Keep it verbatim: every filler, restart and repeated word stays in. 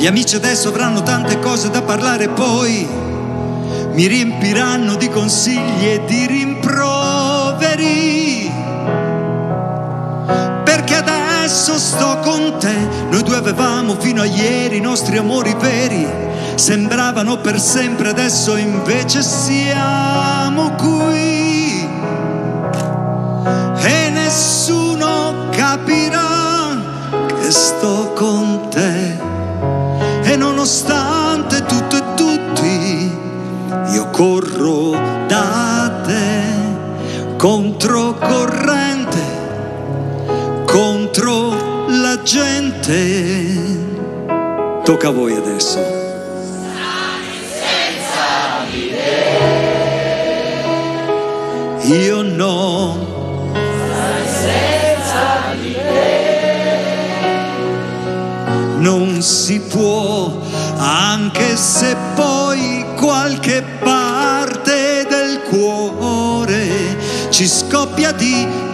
Gli amici adesso avranno tante cose da parlare, poi mi riempiranno di consigli e di rimproveri, perché adesso sto con te. Noi due avevamo fino a ieri i nostri amori veri, sembravano per sempre, adesso invece siamo qui e nessuno capirà che sto con te. E nonostante tutto e tutti, io corro da te, controcorrente, contro la gente. Tocca a voi adesso. Senza di te. Io no. Senza di te. Non si può, anche se poi qualche parte del cuore ci scoppia di